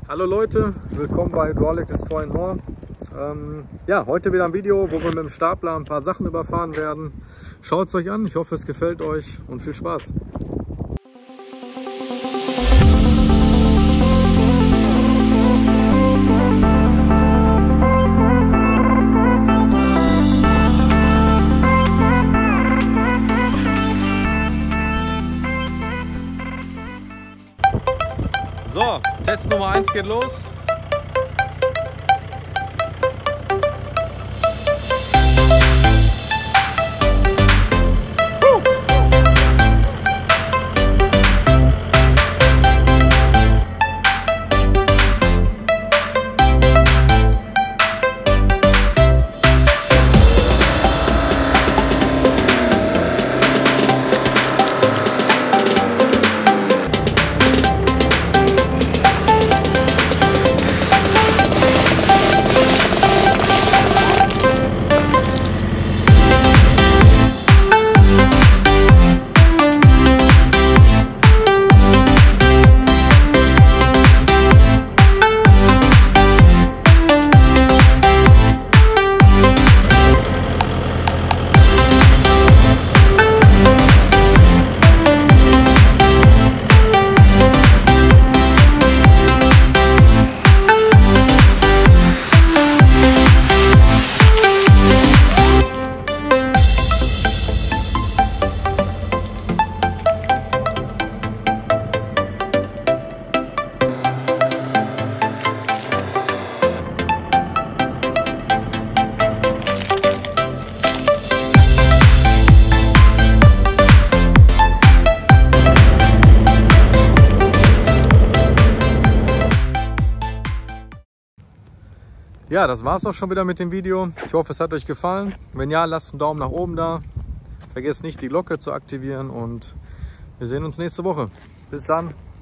Hallo Leute, willkommen bei Hydraulic Destroy More. Ja, heute wieder ein Video, wo wir mit dem Stapler ein paar Sachen überfahren werden. Schaut es euch an, ich hoffe es gefällt euch und viel Spaß. So, Test Nummer 1 geht los. Ja, das war es auch schon wieder mit dem Video. Ich hoffe, es hat euch gefallen. Wenn ja, lasst einen Daumen nach oben da. Vergesst nicht, die Glocke zu aktivieren und wir sehen uns nächste Woche. Bis dann.